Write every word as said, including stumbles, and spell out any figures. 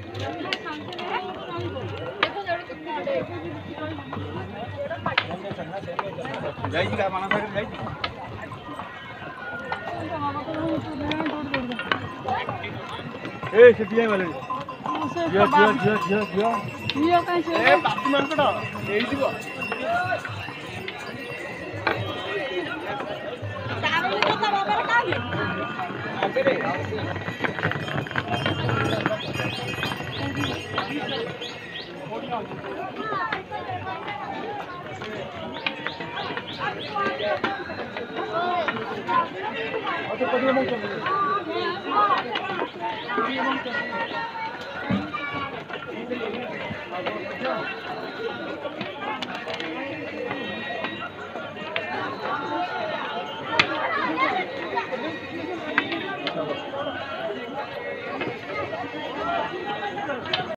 जाएगी क्या माना था जाएगी ए सिटी वाले जियो जियो जियो जियो जियो जियो कैसे ए पापी मानकटा एई दिबो तारे तो ता बाबा का है आगे रे अच्छा कभी मत